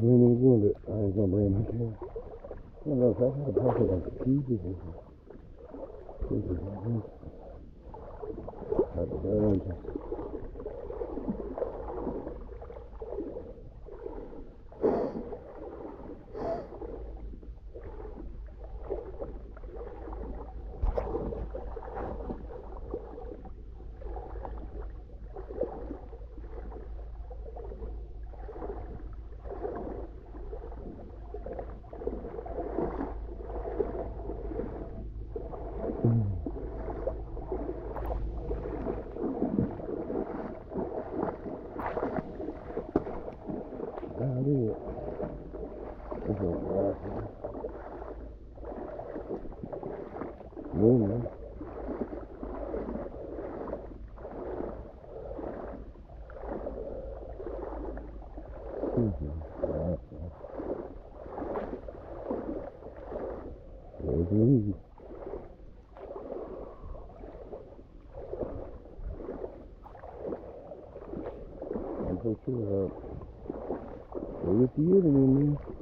swimming again, but I ain't gonna bring my camera. I don't know if I had a pocket like the pieces or something. Had a bunch of I'm so sure. Look at the other one, man.